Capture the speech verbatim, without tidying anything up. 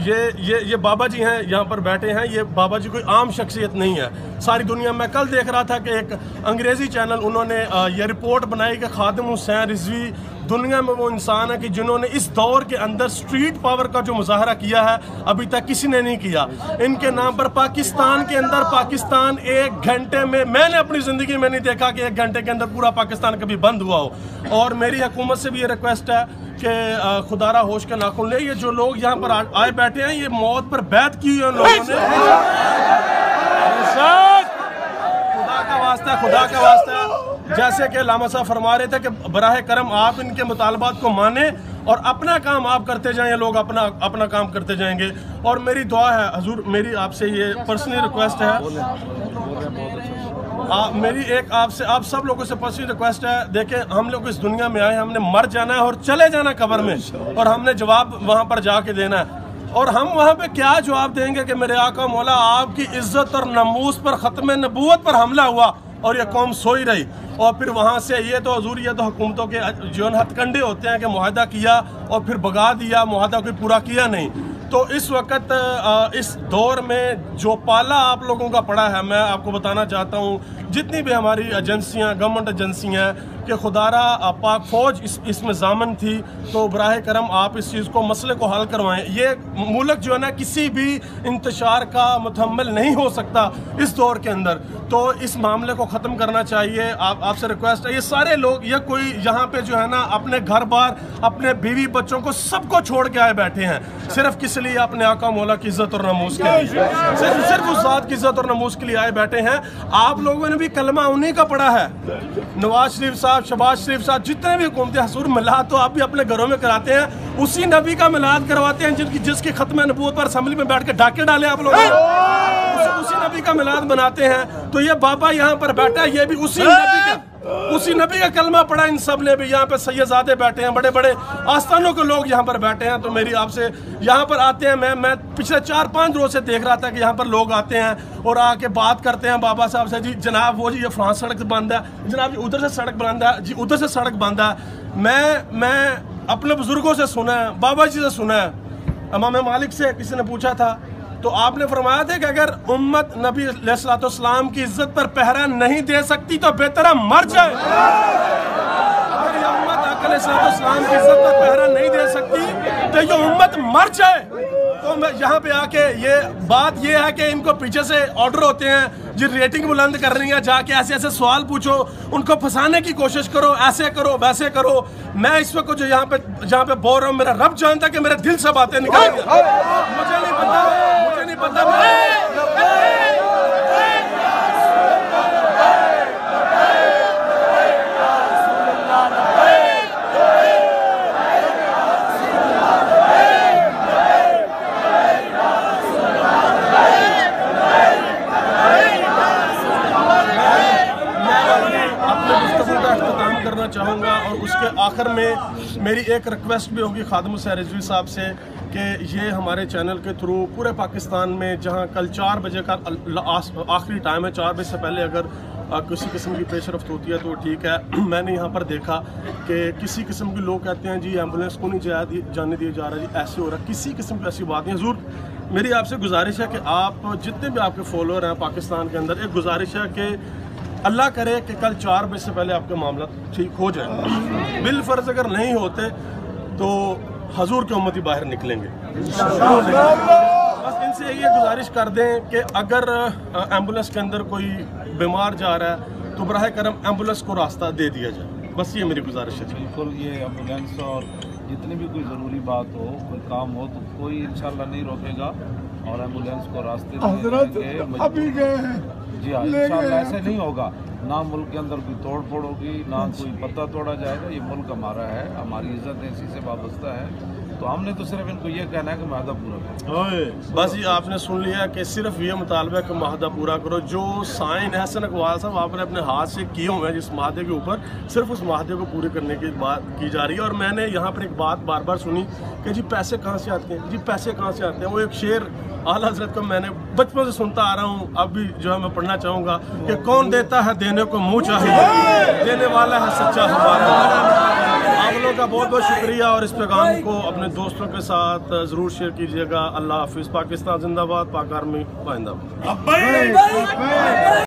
ये ये ये बाबा जी हैं, यहाँ पर बैठे हैं। ये बाबा जी कोई आम शख्सियत नहीं है। सारी दुनिया में कल देख रहा था कि एक अंग्रेज़ी चैनल उन्होंने ये रिपोर्ट बनाई कि खादिम हुसैन रिजवी दुनिया में वो इंसान है कि जिन्होंने इस दौर के अंदर स्ट्रीट पावर का जो मुजाहरा किया है अभी तक किसी ने नहीं किया। इनके नाम पर पाकिस्तान के अंदर पाकिस्तान एक घंटे में, मैंने अपनी ज़िंदगी में नहीं देखा कि एक घंटे के अंदर पूरा पाकिस्तान कभी बंद हुआ हो। और मेरी हुकूमत से भी ये रिक्वेस्ट है कि खुदारा होश के नाखुन ले। ये जो लोग यहाँ पर आए बैठे हैं, ये मौत पर बैत की हुई लोगों ने। खुदा का वास्ता, खुदा का वास्ता, जैसे कि लामा साहब फरमा रहे थे कि बराह करम आप इनके मुतालबात को माने और अपना काम आप करते जाएं, लोग अपना अपना काम करते जाएंगे। और मेरी दुआ है हुजूर, मेरी आपसे ये पर्सनल रिक्वेस्ट है, आ, मेरी एक आपसे, आप सब लोगों से पर्सनल रिक्वेस्ट है। देखें, हम लोग इस दुनिया में आए, हमने मर जाना है और चले जाना कब्र में, और हमने जवाब वहाँ पर जाके देना है। और हम वहाँ पे क्या जवाब देंगे कि मेरे आका मौला आपकी इज्जत और नमूस पर, ख़त्म नबूवत पर हमला हुआ और ये कौम सोई रही। और फिर वहाँ से ये तो हजूर, ये तो हुकूमतों के जो हथकंडे होते हैं कि मुआहदा किया और फिर भगा दिया, मुआहदा कोई पूरा किया नहीं। तो इस वक्त इस दौर में जो पाला आप लोगों का पड़ा है, मैं आपको बताना चाहता हूँ, जितनी भी हमारी एजेंसियाँ, गवर्नमेंट एजेंसियाँ कि खुदारा पाक फौज इस इसमें जामन थी, तो बराह करम आप इस चीज़ को, मसले को हल करवाएं। ये मुल्क जो है ना किसी भी इंतशार का मुतहम्मिल नहीं हो सकता इस दौर के अंदर, तो इस मामले को ख़त्म करना चाहिए। आप आपसे रिक्वेस्ट है, ये सारे लोग, ये कोई यहाँ पे जो है ना अपने घर बार, अपने बीवी बच्चों को सबको छोड़ के आए बैठे हैं, सिर्फ किस लिए? अपने आका मौला की इज्जत और नमूस के लिए, सिर्फ सिर्फ उस ज़ात की इज्जत और नमूस के लिए आए बैठे हैं। आप लोगों ने भी कलमा उन्हीं का पढ़ा है। नवाज शरीफ साहब, शहबाज शरीफ साहब, जितने भी हुकूमती हसूर मिलाद तो आप भी अपने घरों में कराते हैं, उसी नबी का मिलाद करवाते हैं जिनकी जिसकी खत्म नबूवत पर असेंबली में बैठ के डाके डाले आप लोग, उसी नबी का मिलाद बनाते हैं। तो ये बाबा यहाँ पर बैठा है, ये भी उसी नबी का उसी नबी का कलमा पढ़ा इन सब ने भी। यहाँ पे सैयदादे बैठे हैं, बड़े बड़े आस्थानों के लोग यहाँ पर बैठे हैं। तो मेरी आपसे, यहाँ पर आते हैं, मैं मैं पिछले चार पाँच रोज से देख रहा था कि यहाँ पर लोग आते हैं और आके बात करते हैं बाबा साहब से, जी जनाब वो जी ये फ्रांस सड़क बंद है, जनाब जी उधर से सड़क बंद है, जी उधर से सड़क बंद है। मैं मैं अपने बुजुर्गों से सुना है, बाबा जी से सुना है, इमाम मालिक से किसी ने पूछा था, तो आपने फरमाया था कि अगर उम्मत नबी अलैहिस्सलाम की इज्जत पर पहरा नहीं दे सकती तो बेहतर मर जाए। अगर ये उम्मत अलैहिस्सलाम की इज्जत पर पहरा नहीं दे सकती तो ये उम्मत मर जाए। तो मैं यहाँ पे आके, ये बात ये है कि इनको पीछे से ऑर्डर होते हैं, जी रेटिंग बुलंद कर रही है, जाके ऐसे ऐसे सवाल पूछो, उनको फंसाने की कोशिश करो, ऐसे करो वैसे करो। मैं इस वक्त जो यहाँ पे जहाँ पे बोल रहा हूँ, मेरा रब जानता कि मेरे दिल से बातें निकलेंगी, मुझे नहीं पता, मुझे नहीं पता। करना चाहूँगा और उसके आखिर में मेरी एक रिक्वेस्ट भी होगी खादिम हुसैन रिजवी साहब से कि ये हमारे चैनल के थ्रू पूरे पाकिस्तान में, जहाँ कल चार बजे का आखिरी टाइम है, चार बजे से पहले अगर किसी किस्म की पेशरफ्त होती है तो ठीक है। मैंने यहाँ पर देखा कि किसी किस्म के लोग कहते हैं जी एम्बुलेंस को नहीं जा जाने दिया जा रहा, जी ऐसे हो रहा है, किसी किस्म की ऐसी बात नहीं। ज़रूर मेरी आपसे गुजारिश है कि आप जितने भी आपके फॉलोअर हैं पाकिस्तान के अंदर, एक गुजारिश है कि अल्लाह करे कि कल चार बजे से पहले आपके मामला ठीक हो जाए। बिल फर्ज अगर नहीं होते तो हजूर के उम्मती बाहर निकलेंगे। बस इनसे ये गुजारिश कर दें कि अगर एम्बुलेंस के अंदर कोई बीमार जा रहा है तो बराह करम एम्बुलेंस को रास्ता दे दिया जाए। बस ये मेरी गुजारिश है। बिल्कुल, ये एम्बुलेंस और जितनी भी कोई ज़रूरी बात हो, कोई काम हो, तो कोई इंशाल्लाह नहीं रोकेगा और एम्बुलेंस को रास्ते अभी गए हैं जी हाँ, इंशाल्लाह ऐसे नहीं होगा। ना मुल्क के अंदर कोई तोड़ फोड़ होगी, ना कोई पत्ता तोड़ा जाएगा। ये मुल्क हमारा है, हमारी इज्जत इसी से वाबस्ता है। तो हमने तो सिर्फ इनको ये कहना है कि माहदा पूरा करो। बस ये आपने सुन लिया कि सिर्फ ये मुतालबा है कि माहदा पूरा करो। जो साइन हसन अकवाल साहब आपने अपने हाथ से किए हुए हैं जिस माहदे के ऊपर, सिर्फ उस माहदे को पूरे करने की बात की जा रही है। और मैंने यहाँ पर एक बात बार बार सुनी कि जी पैसे कहाँ से आते हैं, जी पैसे कहाँ से आते हैं। वो एक शेर आला हज़रत को मैंने बचपन से सुनता आ रहा हूँ, अब भी जो है मैं पढ़ना चाहूँगा कि कौन देता है देने को मुँह चाहिए, देने वाला है सच्चा हमारा। आप लोगों का बहुत बहुत शुक्रिया और इस पैगाम को अपने दोस्तों के साथ ज़रूर शेयर कीजिएगा। अल्लाह हाफिज़। पाकिस्तान जिंदाबाद, पाक आर्मी जिंदाबाद।